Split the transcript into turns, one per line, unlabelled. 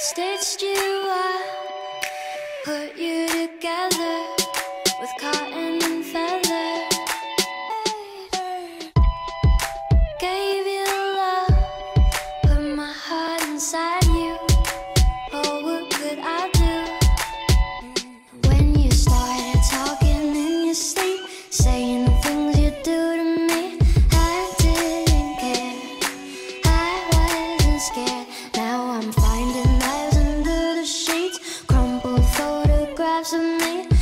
Stitched you up, put you together with cotton and feather. Gave you love, put my heart inside you. Oh, what could I do? When you started talking in your sleep, saying the things you do to me, I didn't care, I wasn't scared. Now I'm finding knives under the sheets, crumpled photographs of me.